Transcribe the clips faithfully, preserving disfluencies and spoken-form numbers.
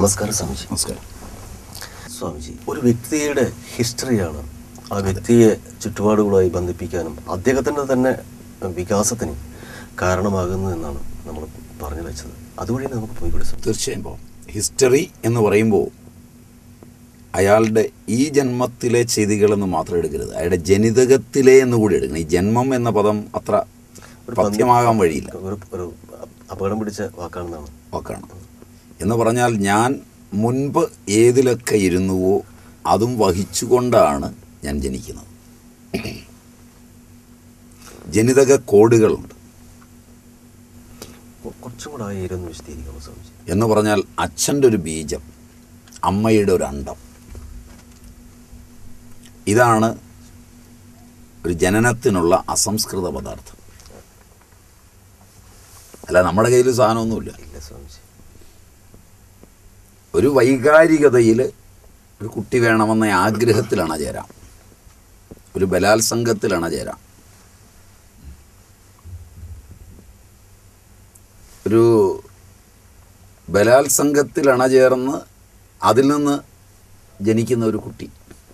നമസ്കാരം സ്വാമിജി. നമസ്കാരം സ്വാമിജി, ഒരു വ്യക്തിയുടെ ഹിസ്റ്ററിയാണ് ആ വ്യക്തിയെ ചുറ്റുപാടുകളുമായി ബന്ധിപ്പിക്കാനും അദ്ദേഹത്തിൻ്റെ തന്നെ വികാസത്തിനും കാരണമാകുന്നു എന്നാണ് നമ്മൾ പറഞ്ഞു വെച്ചത്. അതുവഴി നമുക്ക് പോയിക്കൂടെ? തീർച്ചയായും പോകാം. ഹിസ്റ്ററി എന്ന് പറയുമ്പോൾ അയാളുടെ ഈ ജന്മത്തിലെ ചെയ്തികളെന്ന് മാത്രം എടുക്കരുത്, അയാളുടെ ജനിതകത്തിലെ എന്ന് കൂടി എടുക്കണം. ഈ ജന്മം എന്ന പദം അത്ര പഥ്യമാകാൻ വഴിയില്ല, ഒരു അപകടം പിടിച്ച വാക്കാണെന്നാണ് വാക്കാണ് എന്ന് പറഞ്ഞാൽ ഞാൻ മുൻപ് ഏതിലൊക്കെ ഇരുന്നുവോ അതും വഹിച്ചുകൊണ്ടാണ് ഞാൻ ജനിക്കുന്നത്. ജനിതക കോഡുകളുണ്ട്. കുറച്ചും കൂടെ ആയിരുന്നു വിശദീകരിക്കാമോ സ്വാമിജി? എന്ന് പറഞ്ഞാൽ അച്ഛൻ്റെ ഒരു ബീജം, അമ്മയുടെ ഒരു അണ്ഡം, ഇതാണ് ഒരു ജനനത്തിനുള്ള അസംസ്കൃത പദാർത്ഥം. അല്ല, നമ്മുടെ കയ്യിൽ സാധനമൊന്നുമില്ല. ഒരു വൈകാരികതയിൽ ഒരു കുട്ടി വേണമെന്ന ആഗ്രഹത്തിലാണ് ചേരാം, ഒരു ബലാത്സംഗത്തിലാണ് ചേരാം, ഒരു ബലാത്സംഗത്തിൽ അണചേർന്ന് അതിൽ നിന്ന് ജനിക്കുന്ന ഒരു കുട്ടി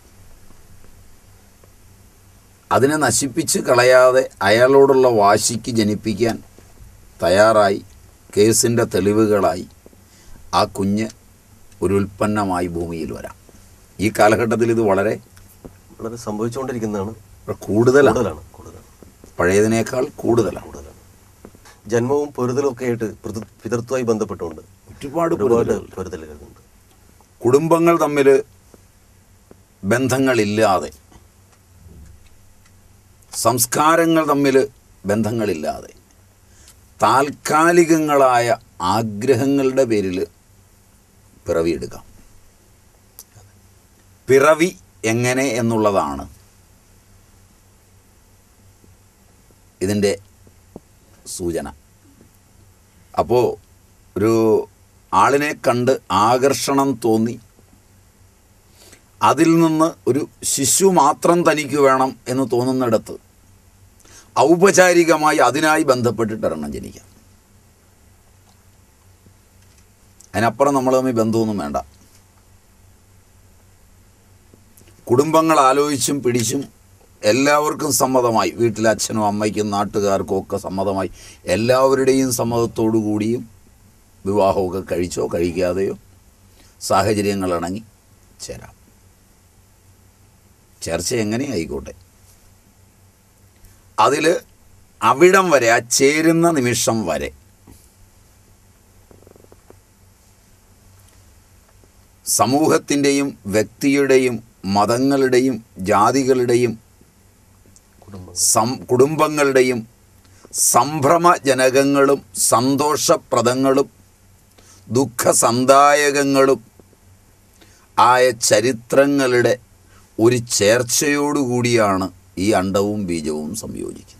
അതിനെ നശിപ്പിച്ച് കളയാതെ അയാളോടുള്ള വാശിക്ക് ജനിപ്പിക്കാൻ തയ്യാറായി കേസിൻ്റെ തെളിവുകളായി ആ കുഞ്ഞ് ഒരു ഉൽപ്പന്നമായി ഭൂമിയിൽ വരാം. ഈ കാലഘട്ടത്തിൽ ഇത് വളരെ വളരെ സംഭവിച്ചുകൊണ്ടിരിക്കുന്നതാണ്. കൂടുതലാണ്, പഴയതിനേക്കാൾ കൂടുതലാണ്. ജന്മവും പൊരുതലും ഒക്കെ ആയിട്ട് പിതൃത്വമായി ബന്ധപ്പെട്ടുകൊണ്ട് ഒരുപാട് ഒരുപാട് പൊരുതലുകളുണ്ട്. കുടുംബങ്ങൾ തമ്മിൽ ബന്ധങ്ങളില്ലാതെ, സംസ്കാരങ്ങൾ തമ്മിൽ ബന്ധങ്ങളില്ലാതെ, താൽക്കാലികങ്ങളായ ആഗ്രഹങ്ങളുടെ പേരിൽ പിറവിയെടുക്കാം. പിറവി എങ്ങനെ എന്നുള്ളതാണ് ഇതിൻ്റെ സൂചന. അപ്പോൾ ഒരു ആളിനെ കണ്ട് ആകർഷണം തോന്നി അതിൽ നിന്ന് ഒരു ശിശു മാത്രം തനിക്ക് വേണം എന്ന് തോന്നുന്നിടത്ത് ഔപചാരികമായി അതിനായി ബന്ധപ്പെട്ടിട്ട് ഒരെണ്ണം ജനിക്കാം. അതിനപ്പുറം നമ്മൾ തമ്മിൽ ബന്ധമൊന്നും വേണ്ട. കുടുംബങ്ങൾ ആലോചിച്ചും പിടിച്ചും എല്ലാവർക്കും സമ്മതമായി, വീട്ടിലെ അച്ഛനും അമ്മയ്ക്കും നാട്ടുകാർക്കും ഒക്കെ സമ്മതമായി, എല്ലാവരുടെയും സമ്മതത്തോടു കൂടിയും വിവാഹമൊക്കെ കഴിച്ചോ കഴിക്കാതെയോ സാഹചര്യങ്ങൾ ഇണങ്ങി ചേരാം. ചർച്ച എങ്ങനെ ആയിക്കോട്ടെ, അതിൽ അവിടം വരെ, ആ ചേരുന്ന നിമിഷം വരെ സമൂഹത്തിൻ്റെയും വ്യക്തിയുടെയും മതങ്ങളുടെയും ജാതികളുടെയും സം കുടുംബങ്ങളുടെയും സംഭ്രമജനകങ്ങളും സന്തോഷപ്രദങ്ങളും ദുഃഖസന്ദായകങ്ങളും ആയ ചരിത്രങ്ങളുടെ ഒരു ചേർച്ചയോടുകൂടിയാണ് ഈ അണ്ഡവും ബീജവും സംയോജിക്കുന്നത്.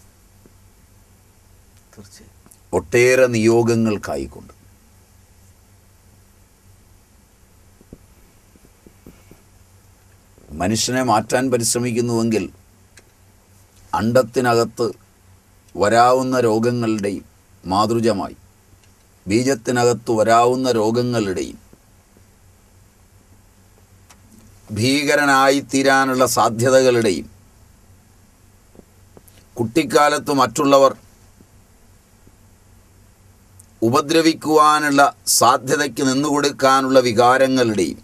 ഒട്ടേറെ നിയോഗങ്ങൾക്കായിക്കൊണ്ട്. മനുഷ്യനെ മാറ്റാൻ പരിശ്രമിക്കുന്നുവെങ്കിൽ അണ്ഡത്തിനകത്ത് വരാവുന്ന രോഗങ്ങളുടെയും മാതൃജമായി ബീജത്തിനകത്ത് വരാവുന്ന രോഗങ്ങളുടെയും ഭീകരനായിത്തീരാനുള്ള സാധ്യതകളുടെയും കുട്ടിക്കാലത്ത് മറ്റുള്ളവർ ഉപദ്രവിക്കുവാനുള്ള സാധ്യതയ്ക്ക് നിന്നുകൊടുക്കാനുള്ള വികാരങ്ങളുടെയും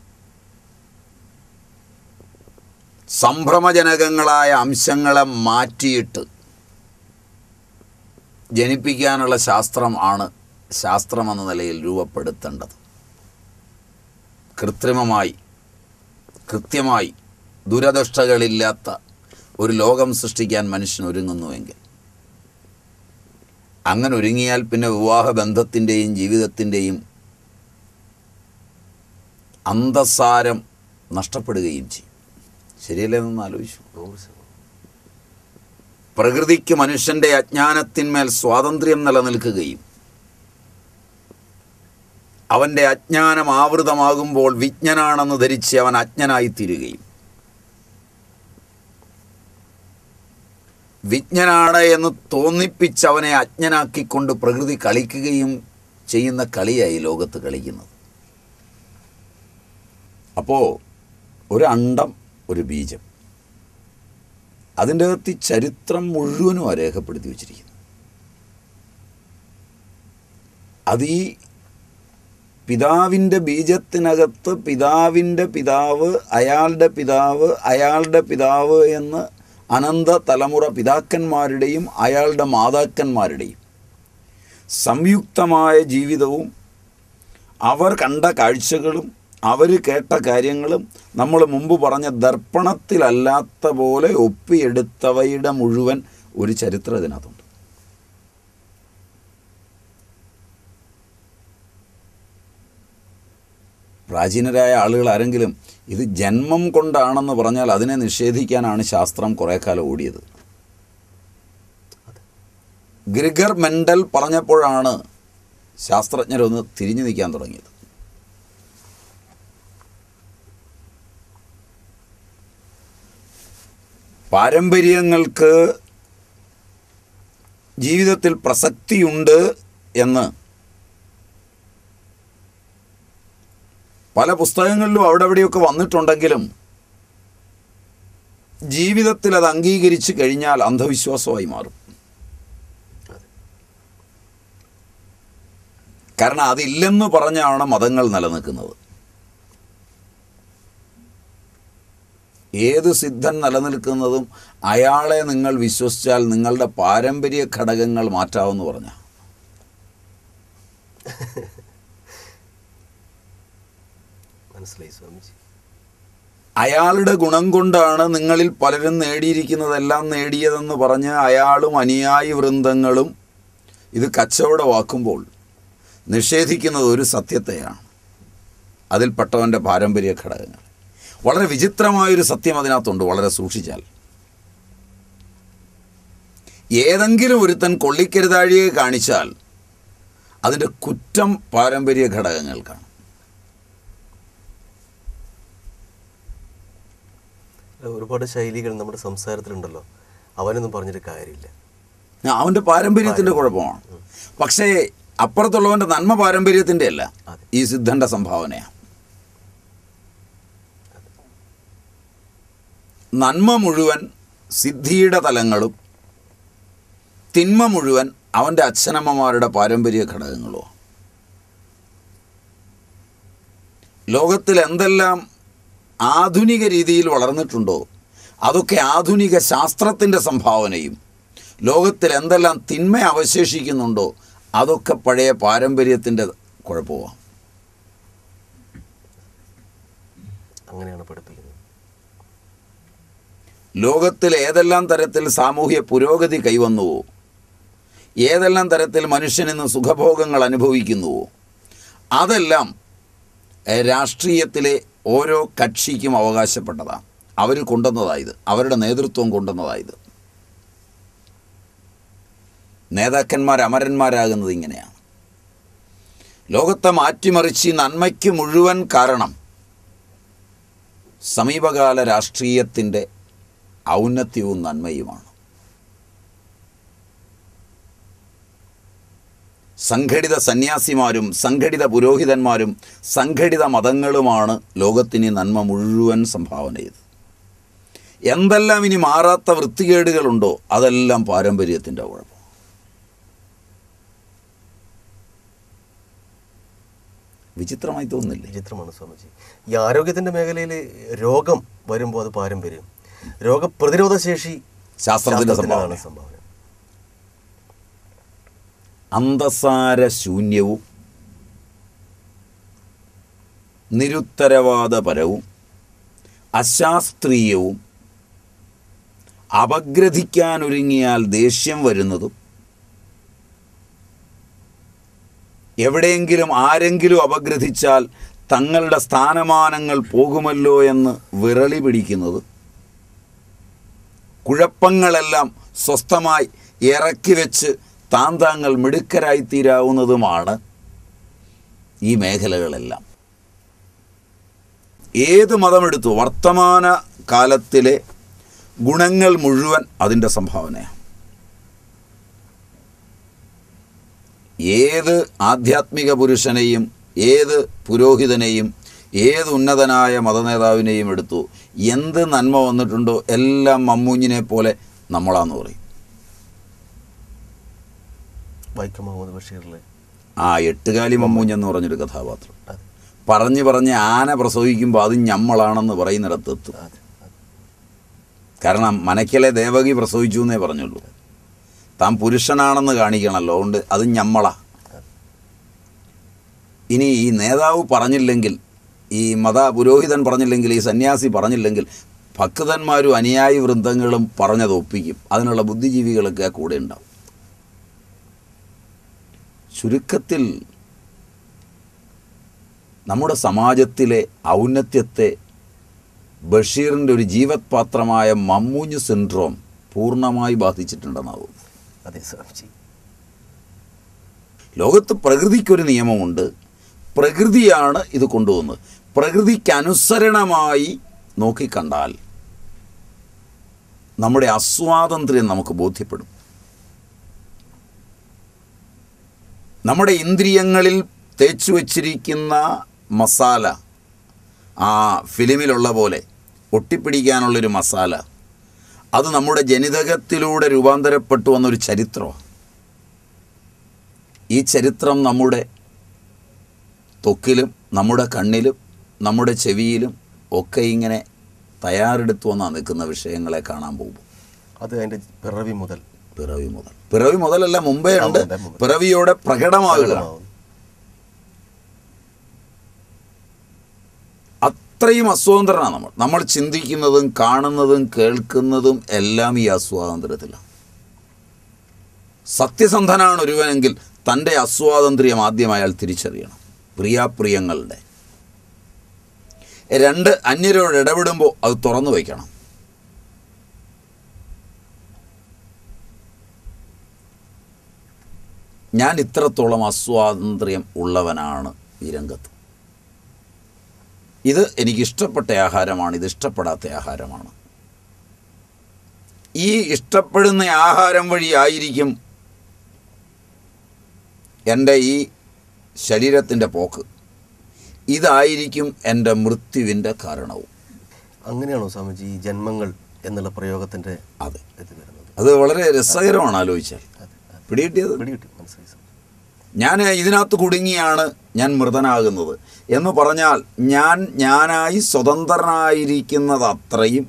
സംഭ്രമജനകങ്ങളായ അംശങ്ങളെ മാറ്റിയിട്ട് ജനിപ്പിക്കാനുള്ള ശാസ്ത്രം ആണ് ശാസ്ത്രമെന്ന നിലയിൽ രൂപപ്പെടുത്തേണ്ടത്. കൃത്രിമമായി കൃത്യമായി ദുരദൃഷ്ടകളില്ലാത്ത ഒരു ലോകം സൃഷ്ടിക്കാൻ മനുഷ്യൻ ഒരുങ്ങുന്നുവെങ്കിൽ, അങ്ങനെ ഒരുങ്ങിയാൽ പിന്നെ വിവാഹബന്ധത്തിൻ്റെയും ജീവിതത്തിൻ്റെയും അന്തസാരം നഷ്ടപ്പെടുകയും ചെയ്യും. ശരിയല്ലേ എന്നൊന്ന് ആലോചിച്ചു. പ്രകൃതിക്ക് മനുഷ്യൻ്റെ അജ്ഞാനത്തിന്മേൽ സ്വാതന്ത്ര്യം നിലനിൽക്കുകയും അവൻ്റെ അജ്ഞാനം ആവൃതമാകുമ്പോൾ വിജ്ഞനാണെന്ന് ധരിച്ച് അവൻ അജ്ഞനായിത്തീരുകയും വിജ്ഞനാണ് എന്ന് തോന്നിപ്പിച്ച് അവനെ അജ്ഞനാക്കിക്കൊണ്ട് പ്രകൃതി കളിക്കുകയും ചെയ്യുന്ന കളിയായി ലോകത്ത് കളിക്കുന്നത്. അപ്പോൾ ഒരു അണ്ടം, ഒരു ബീജം, അതിൻ്റെ അകത്ത് ചരിത്രം മുഴുവനും രേഖപ്പെടുത്തി വച്ചിരിക്കുന്നു. അത് ഈ പിതാവിൻ്റെ ബീജത്തിനകത്ത് പിതാവിൻ്റെ പിതാവ്, അയാളുടെ പിതാവ്, അയാളുടെ പിതാവ് എന്ന് അനന്ത തലമുറ പിതാക്കന്മാരുടെയും അയാളുടെ മാതാക്കന്മാരുടെയും സംയുക്തമായ ജീവിതവും അവർ കണ്ട കാഴ്ചകളും അവർ കേട്ട കാര്യങ്ങളും നമ്മൾ മുമ്പ് പറഞ്ഞ ദർപ്പണത്തിലല്ലാത്ത പോലെ ഒപ്പിയെടുത്തവയുടെ മുഴുവൻ ഒരു ചരിത്രം ഇതിനകത്തുണ്ട്. പ്രാചീനരായ ആളുകൾ ആരെങ്കിലും ഇത് ജന്മം കൊണ്ടാണെന്ന് പറഞ്ഞാൽ അതിനെ നിഷേധിക്കാനാണ് ശാസ്ത്രം കുറേ കാലം ഓടിയത്. ഗ്രിഗർ മെൻഡൽ പറഞ്ഞപ്പോഴാണ് ശാസ്ത്രജ്ഞരൊന്ന് തിരിഞ്ഞു നിൽക്കാൻ തുടങ്ങിയത്. പാരമ്പര്യങ്ങൾക്ക് ജീവിതത്തിൽ പ്രസക്തിയുണ്ട് എന്ന് പല പുസ്തകങ്ങളിലും അവിടെ എവിടെയൊക്കെ വന്നിട്ടുണ്ടെങ്കിലും ജീവിതത്തിൽ അത് അംഗീകരിച്ച് കഴിഞ്ഞാൽ അന്ധവിശ്വാസമായി മാറും. കാരണം അതില്ലെന്ന് പറഞ്ഞാണ് മതങ്ങൾ നിലനിൽക്കുന്നത്. ഏത് സിദ്ധൻ നിലനിൽക്കുന്നതും അയാളെ നിങ്ങൾ വിശ്വസിച്ചാൽ നിങ്ങളുടെ പാരമ്പര്യ ഘടകങ്ങൾ മാറ്റാമെന്ന് പറഞ്ഞ മനസ്സിലായി സ്വാമിജി. അയാളുടെ ഗുണം കൊണ്ടാണ് നിങ്ങളിൽ പലരും നേടിയിരിക്കുന്നതെല്ലാം നേടിയതെന്ന് പറഞ്ഞ് അയാളും അനുയായി വൃന്ദങ്ങളും ഇത് കച്ചവടമാക്കുമ്പോൾ നിഷേധിക്കുന്നത് ഒരു സത്യത്തെയാണ്, അതിൽപ്പെട്ടവൻ്റെ പാരമ്പര്യ ഘടകങ്ങൾ. വളരെ വിചിത്രമായൊരു സത്യം അതിനകത്തുണ്ട്. വളരെ സൂക്ഷിച്ചാൽ ഏതെങ്കിലും ഒരുത്തൻ കൊള്ളിക്കരുതാഴിയെ കാണിച്ചാൽ അതിൻ്റെ കുറ്റം പാരമ്പര്യ ഘടകങ്ങൾക്കാണ്. ഒരുപാട് ശൈലികൾ നമ്മുടെ സംസാരത്തിലുണ്ടല്ലോ, അവനൊന്നും പറഞ്ഞിട്ട് കാര്യമില്ല. അവൻ്റെ പാരമ്പര്യത്തിൻ്റെ കുഴപ്പമാണ്. പക്ഷേ അപ്പുറത്തുള്ളവൻ്റെ നന്മ പാരമ്പര്യത്തിൻ്റെ അല്ല, ഈ സിദ്ധൻ്റെ സംഭാവനയാണ്. നന്മ മുഴുവൻ സിദ്ധിയുടെ തലങ്ങളും തിന്മ മുഴുവൻ അവൻ്റെ അച്ഛനമ്മമാരുടെ പാരമ്പര്യ ഘടകങ്ങളുമാണ്. ലോകത്തിൽ എന്തെല്ലാം ആധുനിക രീതിയിൽ വളർന്നിട്ടുണ്ടോ അതൊക്കെ ആധുനിക ശാസ്ത്രത്തിൻ്റെ സംഭാവനയും, ലോകത്തിൽ എന്തെല്ലാം തിന്മ അവശേഷിക്കുന്നുണ്ടോ അതൊക്കെ പഴയ പാരമ്പര്യത്തിൻ്റെ കുഴപ്പമാണ്. അങ്ങനെയാണ് പഠിപ്പിക്കുന്നത്. ലോകത്തിൽ ഏതെല്ലാം തരത്തിൽ സാമൂഹ്യ പുരോഗതി കൈവന്നുവോ, ഏതെല്ലാം തരത്തിൽ മനുഷ്യനിന്ന് സുഖഭോഗങ്ങൾ അനുഭവിക്കുന്നുവോ അതെല്ലാം രാഷ്ട്രീയത്തിലെ ഓരോ കക്ഷിക്കും അവകാശപ്പെട്ടതാണ്. അവർ കൊണ്ടുവന്നതായത്, അവരുടെ നേതൃത്വം കൊണ്ടുവന്നതായത്. നേതാക്കന്മാർ അമരന്മാരാകുന്നത് ഇങ്ങനെയാണ്. ലോകത്തെ മാറ്റിമറിച്ച് നന്മയ്ക്ക് മുഴുവൻ കാരണം സമീപകാല രാഷ്ട്രീയത്തിൻ്റെ ഔന്നത്യവും നന്മയുമാണ്. സംഘടിത സന്യാസിമാരും സംഘടിത പുരോഹിതന്മാരും സംഘടിത മതങ്ങളുമാണ് ലോകത്തിന് നന്മ മുഴുവൻ സംഭാവന ചെയ്തത്. എന്തെല്ലാം ഇനി മാറാത്ത വൃത്തികേടുകളുണ്ടോ അതെല്ലാം പാരമ്പര്യത്തിൻ്റെ കുഴപ്പം. വിചിത്രമായി തോന്നുന്നില്ലേ? വിചിത്രമാണ് സ്വാമിജി. ഈ ആരോഗ്യത്തിൻ്റെ മേഖലയിൽ രോഗം വരുമ്പോൾ അത് പാരമ്പര്യം, രോഗപ്രതിരോധ ശേഷി ശാസ്ത്രത്തിൻ്റെ സംഭാവന. സംഭാവന അന്തസാര ശൂന്യവും നിരുത്തരവാദപരവും അശാസ്ത്രീയവും അപഗ്രഥിക്കാനൊരുങ്ങിയാൽ ദേഷ്യം വരുന്നതും എവിടെയെങ്കിലും ആരെങ്കിലും അപഗ്രഥിച്ചാൽ തങ്ങളുടെ സ്ഥാനമാനങ്ങൾ പോകുമല്ലോ എന്ന് വിറളി പിടിക്കുന്നത്, കുഴപ്പങ്ങളെല്ലാം സ്വസ്ഥമായി ഇറക്കി വെച്ച് താൻ താങ്കൾ മിടുക്കരായിത്തീരാവുന്നതുമാണ് ഈ മേഖലകളെല്ലാം. ഏത് മതമെടുത്തു വർത്തമാന കാലത്തിലെ ഗുണങ്ങൾ മുഴുവൻ അതിൻ്റെ സംഭാവനയാണ്. ഏത് ആധ്യാത്മിക പുരുഷനെയും ഏത് പുരോഹിതനെയും ഏത് ഉന്നതനായ മതനേതാവിനെയും എടുത്തു, എന്ത് നന്മ വന്നിട്ടുണ്ടോ എല്ലാം മമ്മൂഞ്ഞിനെ പോലെ നമ്മളാന്ന് പറയും. വൈക്കം മുഹമ്മദ് ബഷീറിലെ ആ എട്ടുകാലി മമ്മൂഞ്ഞെന്ന് പറഞ്ഞൊരു കഥാപാത്രം പറഞ്ഞ് പറഞ്ഞ് ആന പ്രസവിക്കുമ്പോൾ അത് ഞമ്മളാണെന്ന് പറയുന്നിടത്തെത്തും. കാരണം മനക്കലെ ദേവകി പ്രസവിച്ചു എന്നേ പറഞ്ഞുള്ളൂ. താൻ പുരുഷനാണെന്ന് കാണിക്കണമല്ലോ, അതുകൊണ്ട് അത് ഞമ്മളാ. ഇനി ഈ നേതാവ് പറഞ്ഞില്ലെങ്കിൽ, ഈ മത പുരോഹിതൻ പറഞ്ഞില്ലെങ്കിൽ, ഈ സന്യാസി പറഞ്ഞില്ലെങ്കിൽ, ഭക്തന്മാരും അനുയായി വൃന്ദങ്ങളും പറഞ്ഞത് ഒപ്പിക്കും. അതിനുള്ള ബുദ്ധിജീവികളൊക്കെ കൂടെ ഉണ്ടാവും. ചുരുക്കത്തിൽ നമ്മുടെ സമാജത്തിലെ ഔന്നത്യത്തെ ബഷീറിൻ്റെ ഒരു ജീവത്പാത്രമായ മമ്മൂഞ്ഞ് സിൻഡ്രോം പൂർണ്ണമായി ബാധിച്ചിട്ടുണ്ടെന്നാവും. അതെ സ്വാമിജി. ലോകത്ത് പ്രകൃതിക്കൊരു നിയമമുണ്ട്. പ്രകൃതിയാണ് ഇത് കൊണ്ടുവന്നത്. പ്രകൃതിക്കനുസരണമായി നോക്കിക്കണ്ടാൽ നമ്മുടെ അസ്വാതന്ത്ര്യം നമുക്ക് ബോധ്യപ്പെടും. നമ്മുടെ ഇന്ദ്രിയങ്ങളിൽ തേച്ചു വച്ചിരിക്കുന്ന മസാല, ആ ഫിലിമിലുള്ള പോലെ ഒട്ടിപ്പിടിക്കാനുള്ളൊരു മസാല, അത് നമ്മുടെ ജനിതകത്തിലൂടെ രൂപാന്തരപ്പെട്ടു വന്നൊരു ചരിത്രമാണ്. ഈ ചരിത്രം നമ്മുടെ ത്വക്കിലും നമ്മുടെ കണ്ണിലും നമ്മുടെ ചെവിയിലും ഒക്കെ ഇങ്ങനെ തയ്യാറെടുത്തു വന്നാണ് നിൽക്കുന്ന വിഷയങ്ങളെ കാണാൻ പോകും. അത് അതിൻ്റെ പിറവി മുതൽ പിറവി മുതൽ പിറവി മുതലല്ല മുമ്പേ ഉണ്ട്. പിറവിയോടെ പ്രകടമാകുക. അത്രയും അസ്വാതന്ത്രനാണ് നമ്മൾ. നമ്മൾ ചിന്തിക്കുന്നതും കാണുന്നതും കേൾക്കുന്നതും എല്ലാം ഈ അസ്വാതന്ത്ര്യത്തിലാണ്. സത്യസന്ധനാണ് ഒരുവനെങ്കിൽ തൻ്റെ അസ്വാതന്ത്ര്യം ആദ്യം അയാൾ തിരിച്ചറിയണം. പ്രിയാപ്രിയങ്ങളുടെ രണ്ട്, അന്യരോട് ഇടപെടുമ്പോൾ അത് തുറന്നു വയ്ക്കണം. ഞാൻ ഇത്രത്തോളം അസ്വാതന്ത്ര്യം ഉള്ളവനാണ് ഈ രംഗത്ത്. ഇത് എനിക്കിഷ്ടപ്പെട്ട ആഹാരമാണ്, ഇത് ഇഷ്ടപ്പെടാത്ത ആഹാരമാണ്. ഈ ഇഷ്ടപ്പെടുന്ന ആഹാരം വഴിയായിരിക്കും എൻ്റെ ഈ ശരീരത്തിൻ്റെ പോക്ക്. ഇതായിരിക്കും എൻ്റെ മൃത്യുവിൻ്റെ കാരണവും. അങ്ങനെയാണോ സ്വാമിജി ഈ ജന്മങ്ങൾ എന്നുള്ള പ്രയോഗത്തിൻ്റെ? അതെ, അത് വളരെ രസകരമാണ് ആലോചിച്ചാൽ. പിടികിട്ടിയത് പിടികിട്ടി, മനസ്സിലായി. ഞാൻ ഇതിനകത്ത് കുടുങ്ങിയാണ് ഞാൻ മൃതനാകുന്നത് എന്ന് പറഞ്ഞാൽ ഞാൻ ഞാനായി സ്വതന്ത്രനായിരിക്കുന്നത് അത്രയും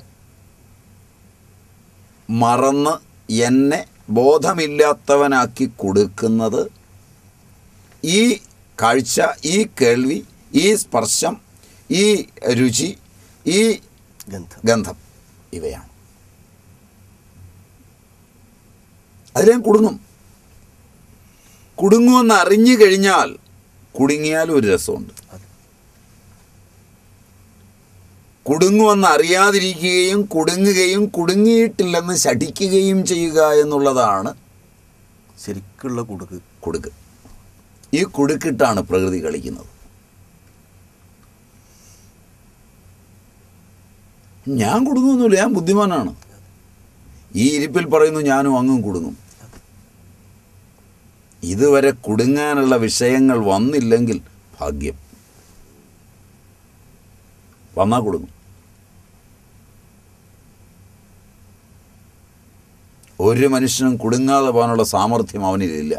മറന്ന് എന്നെ ബോധമില്ലാത്തവനാക്കി കൊടുക്കുന്നത് ഈ കാഴ്ച, ഈ കേൾവി, ഈ സ്പർശം, ഈ രുചി, ഈ ഗന്ധം ഇവയാണ്. അതിൽ ഞാൻ കുടുങ്ങും. കുടുങ്ങുമെന്ന് അറിഞ്ഞു കഴിഞ്ഞാൽ കുടുങ്ങിയാലും ഒരു രസമുണ്ട്. കുടുങ്ങുമെന്ന് അറിയാതിരിക്കുകയും കുടുങ്ങുകയും കുടുങ്ങിയിട്ടില്ലെന്ന് ശഠിക്കുകയും ചെയ്യുക എന്നുള്ളതാണ് ശരിക്കുള്ള കുടുക്ക്. കുടുക്ക് ഈ കുടുക്കിട്ടാണ് പ്രകൃതി കളിക്കുന്നത്. ഞാൻ കുടുങ്ങുന്നില്ല, ഞാൻ ബുദ്ധിമാനാണ്. ഈ ഇരിപ്പിൽ പറയുന്നു ഞാനും അങ്ങും കുടുങ്ങും. ഇതുവരെ കുടുങ്ങാനുള്ള വിഷയങ്ങൾ വന്നില്ലെങ്കിൽ ഭാഗ്യം. വന്നാൽ കുടുങ്ങും. ഒരു മനുഷ്യനും കുടുങ്ങാതെ പോകാനുള്ള സാമർഥ്യം അവനിലില്ല.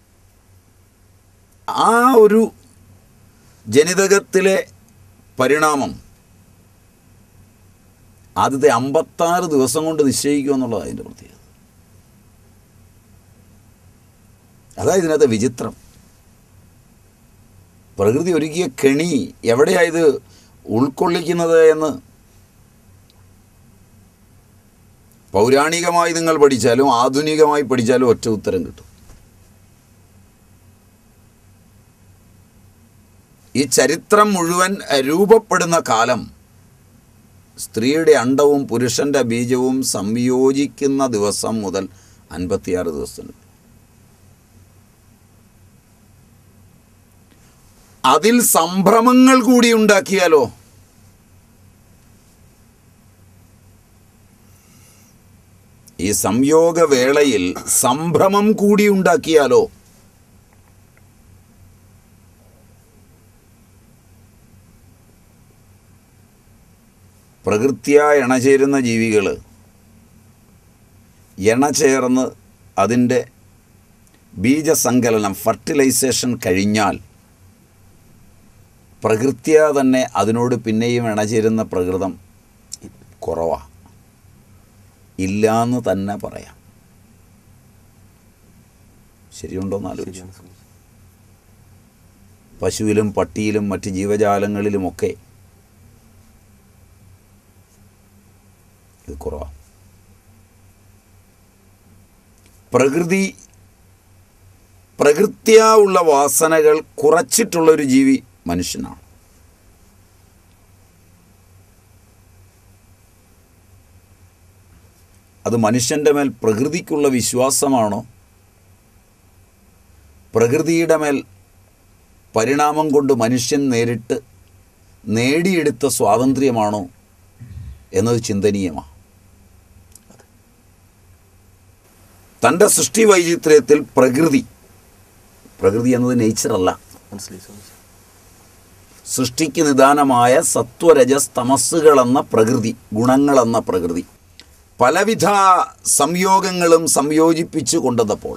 ആ ഒരു ജനിതകത്തിലെ പരിണാമം ആദ്യത്തെ അമ്പത്താറ് ദിവസം കൊണ്ട് നിശ്ചയിക്കുക എന്നുള്ളത് അതിൻ്റെ പ്രത്യേകത. അതായത് ഇതിനകത്ത് വിചിത്രം. പ്രകൃതി ഒരുക്കിയ കെണി എവിടെയായത് ഉൾക്കൊള്ളിക്കുന്നത് എന്ന് പൗരാണികമായി നിങ്ങൾ പഠിച്ചാലും ആധുനികമായി പഠിച്ചാലും ഒറ്റ ഉത്തരം കിട്ടും. ഈ ചരിത്രം മുഴുവൻ രൂപപ്പെടുന്ന കാലം സ്ത്രീയുടെ അണ്ടവും പുരുഷൻ്റെ ബീജവും സംയോജിക്കുന്ന ദിവസം മുതൽ അൻപത്തിയാറ് ദിവസത്തിന്. അതിൽ സംഭ്രമങ്ങൾ കൂടി ഉണ്ടാക്കിയാലോ? ഈ സംയോഗവേളയിൽ സംഭ്രമം കൂടി ഉണ്ടാക്കിയാലോ? പ്രകൃത്യാ ഇണചേരുന്ന ജീവികൾ ഇണചേർന്ന് അതിൻ്റെ ബീജസങ്കലനം ഫർട്ടിലൈസേഷൻ കഴിഞ്ഞാൽ പ്രകൃത്യാ തന്നെ അതിനോട് പിന്നെയും ഇണചേരുന്ന പ്രകൃതം കുറവാണ്, ഇല്ലയെന്ന് തന്നെ പറയാം. ശരിയുണ്ടോയെന്ന് ആലോചിച്ചു. പശുവിലും പട്ടിയിലും മറ്റ് ജീവജാലങ്ങളിലുമൊക്കെ ഇത് കുറവാണ്. പ്രകൃതി പ്രകൃത്യാ ഉള്ള വാസനകൾ കുറച്ചിട്ടുള്ളൊരു ജീവി മനുഷ്യനാണ്. അത് മനുഷ്യൻ്റെ മേൽ പ്രകൃതിക്കുള്ള വിശ്വാസമാണോ, പ്രകൃതിയുടെ മേൽ പരിണാമം കൊണ്ട് മനുഷ്യൻ നേരിട്ട് നേടിയെടുത്ത സ്വാതന്ത്ര്യമാണോ എന്നത് ചിന്തനീയമാണ്. തൻ്റെ സൃഷ്ടി വൈചിത്ര്യത്തിൽ പ്രകൃതി പ്രകൃതി എന്നത് നേച്ചറല്ല, സൃഷ്ടിക്ക് നിദാനമായ സത്വരജസ് തമസ്സുകളെന്ന പ്രകൃതി, ഗുണങ്ങളെന്ന പ്രകൃതി പലവിധ സംയോഗങ്ങളും സംയോജിപ്പിച്ചു കൊണ്ടപ്പോൾ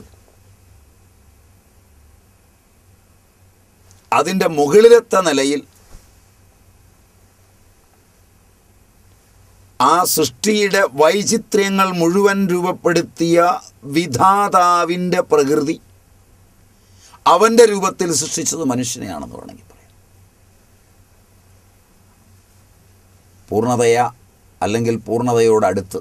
അതിൻ്റെ മുകളിലത്തെ നിലയിൽ ആ സൃഷ്ടിയുടെ വൈചിത്ര്യങ്ങൾ മുഴുവൻ രൂപപ്പെടുത്തിയ വിധാതാവിൻ്റെ പ്രകൃതി അവൻ്റെ രൂപത്തിൽ സൃഷ്ടിച്ചത് മനുഷ്യനെയാണെന്ന് വേണമെങ്കിൽ പറയാം. പൂർണ്ണതയ അല്ലെങ്കിൽ പൂർണ്ണതയോടടുത്ത്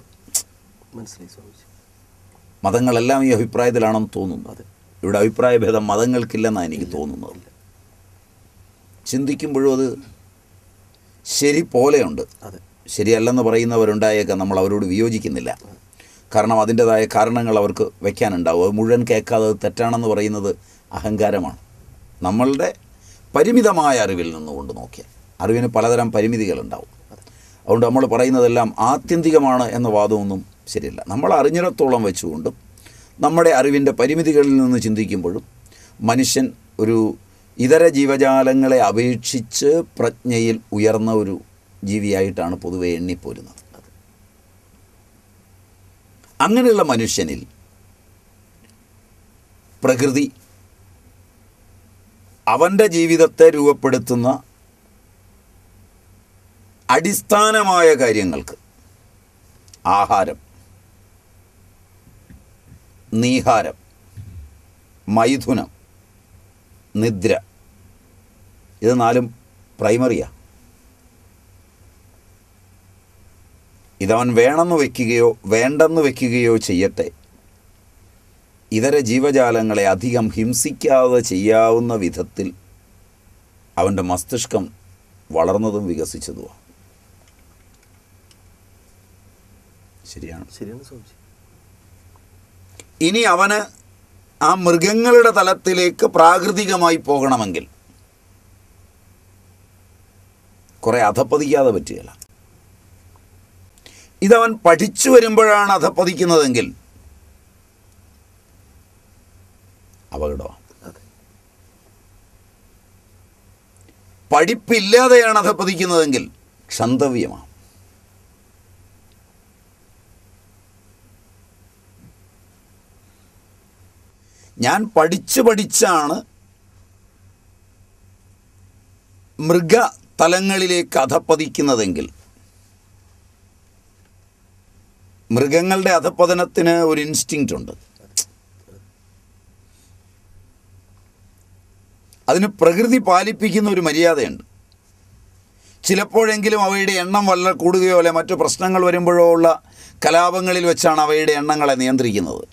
മതങ്ങളെല്ലാം ഈ അഭിപ്രായത്തിലാണെന്ന് തോന്നുന്നു. ഇവിടെ അഭിപ്രായ ഭേദം മതങ്ങൾക്കില്ലെന്നാണ് എനിക്ക് തോന്നുന്നത്. ചിന്തിക്കുമ്പോഴും അത് ശരി പോലെയുണ്ട്. ശരിയല്ലെന്ന് പറയുന്നവരുണ്ടായേക്കാം, നമ്മൾ അവരോട് വിയോജിക്കുന്നില്ല. കാരണം അതിൻ്റെതായ കാരണങ്ങൾ അവർക്ക് വയ്ക്കാനുണ്ടാവും. അത് മുഴുവൻ കേൾക്കാതെ അത് തെറ്റാണെന്ന് പറയുന്നത് അഹങ്കാരമാണ്. നമ്മളുടെ പരിമിതമായ അറിവിൽ നിന്നുകൊണ്ട് നോക്കിയാൽ അറിവിന് പലതരം പരിമിതികളുണ്ടാവും. അതുകൊണ്ട് നമ്മൾ പറയുന്നതെല്ലാം ആത്യന്തികമാണ് എന്ന വാദമൊന്നും ശരിയല്ല. നമ്മൾ അറിഞ്ഞിടത്തോളം വെച്ചുകൊണ്ടും നമ്മുടെ അറിവിൻ്റെ പരിമിതികളിൽ നിന്ന് ചിന്തിക്കുമ്പോഴും മനുഷ്യൻ ഒരു ഇതര ജീവജാലങ്ങളെ അപേക്ഷിച്ച് പ്രജ്ഞയിൽ ഉയർന്ന ഒരു ജീവിയായിട്ടാണ് പൊതുവെ എണ്ണിപ്പോരുന്നത്. അങ്ങനെയുള്ള മനുഷ്യനിൽ പ്രകൃതി അവൻ്റെ ജീവിതത്തെ രൂപപ്പെടുത്തുന്ന അടിസ്ഥാനമായ കാര്യങ്ങൾക്ക് ആഹാരം, നീഹാരം, മൈഥുനം, നിദ്ര, ഇത് നാലും പ്രൈമറിയാണ്. ഇതവൻ വേണമെന്ന് വയ്ക്കുകയോ വേണ്ടെന്ന് വയ്ക്കുകയോ ചെയ്യട്ടെ, ഇതര ജീവജാലങ്ങളെ അധികം ഹിംസിക്കാതെ ചെയ്യാവുന്ന വിധത്തിൽ അവൻ്റെ മസ്തിഷ്കം വളർന്നതും വികസിച്ചതുമാണ്. ശരിയാണ് ശരിയാണ് സ്വാമിജി. ഇനി അവന് ആ മൃഗങ്ങളുടെ തലത്തിലേക്ക് പ്രാകൃതികമായി പോകണമെങ്കിൽ കുറെ അധപ്പതിക്കാതെ പറ്റുകയില്ല. ഇതവൻ പഠിച്ചു വരുമ്പോഴാണ് അധപ്പതിക്കുന്നതെങ്കിൽ അപകടമാണ്. പഠിപ്പില്ലാതെയാണ് അധപ്പതിക്കുന്നതെങ്കിൽ ക്ഷന്തവ്യമാണ്. ഞാൻ പഠിച്ച് പഠിച്ചാണ് മൃഗതലങ്ങളിലേക്ക് അധപ്പതിക്കുന്നതെങ്കിൽ, മൃഗങ്ങളുടെ അധപ്പതനത്തിന് ഒരു ഇൻസ്റ്റിങ്ക്റ്റ് ഉണ്ട്. അതിന് പ്രകൃതി പാലിപ്പിക്കുന്ന ഒരു മര്യാദയുണ്ട്. ചിലപ്പോഴെങ്കിലും അവയുടെ എണ്ണം വളരെ കൂടുകയോ അല്ലെ മറ്റു പ്രശ്നങ്ങൾ വരുമ്പോഴോ ഉള്ള കലാപങ്ങളിൽ വെച്ചാണ് അവയുടെ എണ്ണങ്ങളെ നിയന്ത്രിക്കുന്നത്.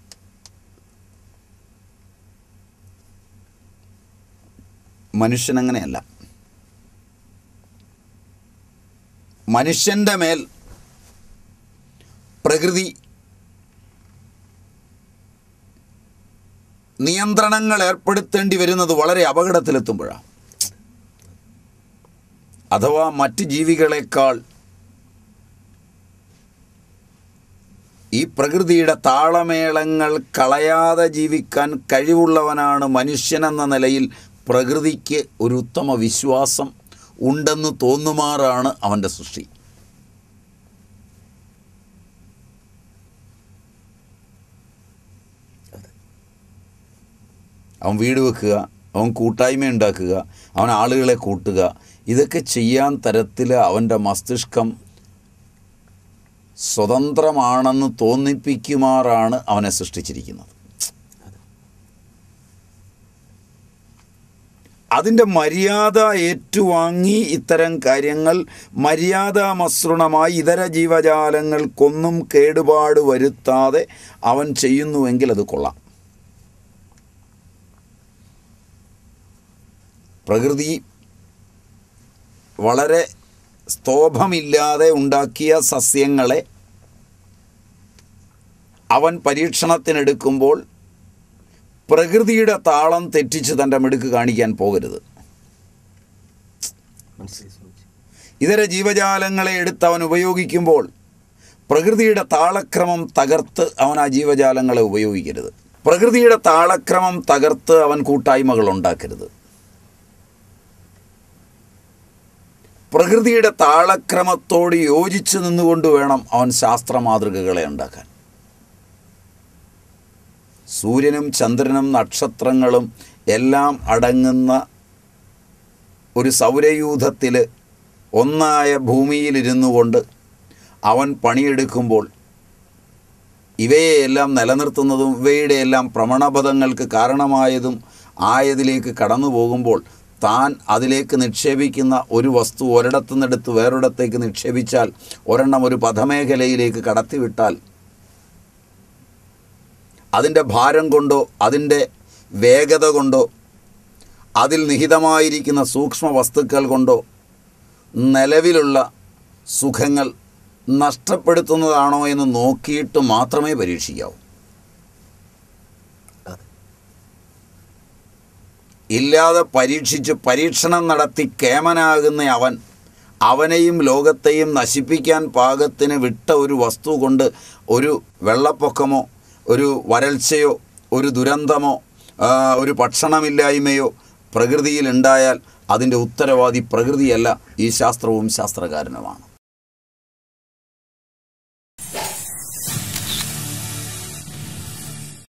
മനുഷ്യനങ്ങനെയല്ല. മനുഷ്യൻ്റെ മേൽ പ്രകൃതി നിയന്ത്രണങ്ങൾ ഏർപ്പെടുത്തേണ്ടി വരുന്നത് വളരെ അപകടത്തിലെത്തുമ്പോഴാണ്. അഥവാ മറ്റ് ജീവികളെക്കാൾ ഈ പ്രകൃതിയുടെ താളമേളങ്ങൾ കളയാതെ ജീവിക്കാൻ കഴിവുള്ളവനാണ് മനുഷ്യനെന്ന നിലയിൽ പ്രകൃതിക്ക് ഒരു ഉത്തമ വിശ്വാസം ഉണ്ടെന്ന് തോന്നുമാറാണ് അവൻ്റെ സൃഷ്ടി. അവൻ വീട് വെക്കുക, അവൻ കൂട്ടായ്മ ഉണ്ടാക്കുക, അവൻ ആളുകളെ കൂട്ടുക, ഇതൊക്കെ ചെയ്യാൻ തരത്തിൽ അവൻ്റെ മസ്തിഷ്കം സ്വതന്ത്രമാണെന്ന് തോന്നിപ്പിക്കുമാറാണ് അവനെ സൃഷ്ടിച്ചിരിക്കുന്നത്. അതിൻ്റെ മര്യാദ ഏറ്റുവാങ്ങി ഇത്തരം കാര്യങ്ങൾ മര്യാദാമസൃണമായി ഇതര ജീവജാലങ്ങൾക്കൊന്നും കേടുപാട് വരുത്താതെ അവൻ ചെയ്യുന്നുവെങ്കിൽ അത് കൊള്ളാം. പ്രകൃതി വളരെ സ്തോഭമില്ലാതെ ഉണ്ടാക്കിയ സസ്യങ്ങളെ അവൻ പരീക്ഷണത്തിനെടുക്കുമ്പോൾ പ്രകൃതിയുടെ താളം തെറ്റിച്ച് തൻ്റെ മിടുക്ക് കാണിക്കാൻ പോകരുത്. ഇതര ജീവജാലങ്ങളെ എടുത്ത് അവൻ ഉപയോഗിക്കുമ്പോൾ പ്രകൃതിയുടെ താളക്രമം തകർത്ത് അവൻ ആ ജീവജാലങ്ങളെ ഉപയോഗിക്കരുത്. പ്രകൃതിയുടെ താളക്രമം തകർത്ത് അവൻ കൂട്ടായ്മകൾ ഉണ്ടാക്കരുത്. പ്രകൃതിയുടെ താളക്രമത്തോട് യോജിച്ച് നിന്നുകൊണ്ട് വേണം അവൻ ശാസ്ത്ര മാതൃകകളെ ഉണ്ടാക്കാൻ. സൂര്യനും ചന്ദ്രനും നക്ഷത്രങ്ങളും എല്ലാം അടങ്ങുന്ന ഒരു സൗരയൂഥത്തിൽ ഒന്നായ ഭൂമിയിലിരുന്നു കൊണ്ട് അവൻ പണിയെടുക്കുമ്പോൾ ഇവയെല്ലാം നിലനിർത്തുന്നതും ഇവയുടെ എല്ലാം ഭ്രമണപഥങ്ങൾക്ക് കാരണമായതും ആയതിലേക്ക് കടന്നു പോകുമ്പോൾ താൻ അതിലേക്ക് നിക്ഷേപിക്കുന്ന ഒരു വസ്തു ഒരിടത്തു നിന്നെടുത്ത് വേറൊരിടത്തേക്ക് നിക്ഷേപിച്ചാൽ ഒരെണ്ണം ഒരു പഥമേഖലയിലേക്ക് കടത്തിവിട്ടാൽ അതിൻ്റെ ഭാരം കൊണ്ടോ അതിൻ്റെ വേഗത കൊണ്ടോ അതിൽ നിഹിതമായിരിക്കുന്ന സൂക്ഷ്മ വസ്തുക്കൾ കൊണ്ടോ നിലവിലുള്ള സുഖങ്ങൾ നഷ്ടപ്പെടുത്തുന്നതാണോ എന്ന് നോക്കിയിട്ട് മാത്രമേ പരീക്ഷിക്കാവൂ. ഇല്ലാതെ പരീക്ഷിച്ച് പരീക്ഷണം നടത്തി കേമനാകുന്ന അവൻ അവനെയും ലോകത്തെയും നശിപ്പിക്കാൻ പാകത്തിന് വിട്ട ഒരു വസ്തു കൊണ്ട് ഒരു വെള്ളപ്പൊക്കമോ ഒരു വരൾച്ചയോ ഒരു ദുരന്തമോ ഒരു ഭക്ഷണമില്ലായ്മയോ പ്രകൃതിയിൽ ഉണ്ടായാൽ അതിൻ്റെ ഉത്തരവാദി പ്രകൃതിയല്ല, ഈ ശാസ്ത്രവും ശാസ്ത്രകാരനുമാണ്.